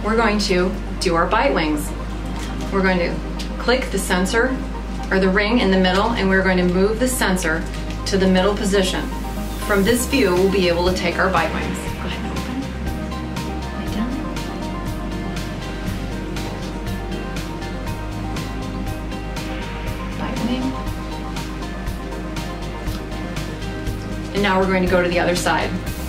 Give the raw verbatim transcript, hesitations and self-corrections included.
we're going to do our Bitewings. We're going to click the sensor, or the ring in the middle, and we're going to move the sensor to the middle position. From this view, we'll be able to take our Bitewings. Go ahead and open. Lay down. Bitewing. And now we're going to go to the other side.